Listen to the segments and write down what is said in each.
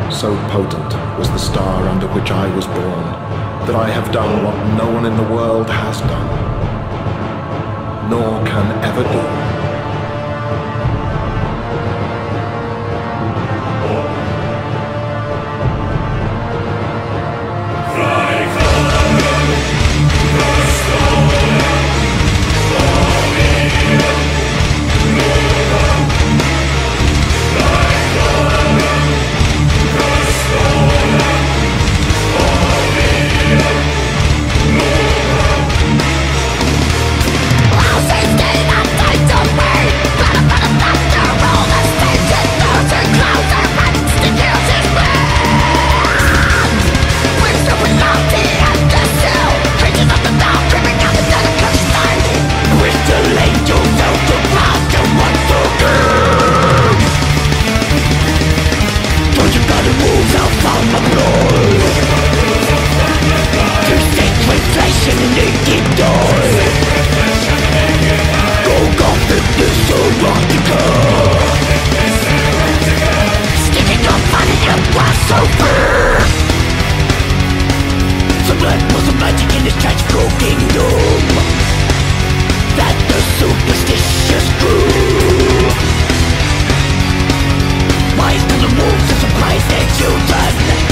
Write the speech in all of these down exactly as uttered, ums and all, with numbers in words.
So potent was the star under which I was born, that I have done what no one in the world has done, nor can ever do. Sulpher! The blood was the magic in this tragical kingdom that the superstitious grew. Mice to the wolves to surprise their children,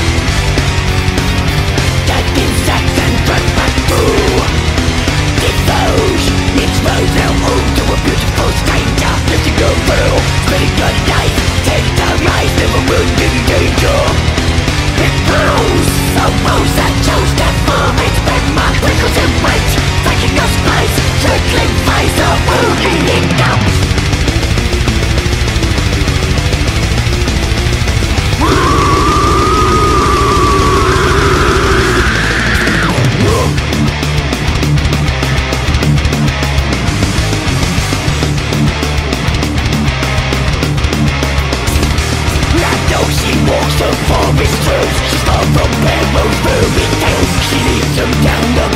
gagged insects and dragged back through. Devote, expose their home to a beautiful stranger, lifting a veil, spitting a knife, take down eyes, never wounding danger. It blows, a rose that chose to form its magma, wrinkles in weight, taking us place, circling face, a wounding income. Walks the forest trails, she's far from where most fairy tales. She leads them down the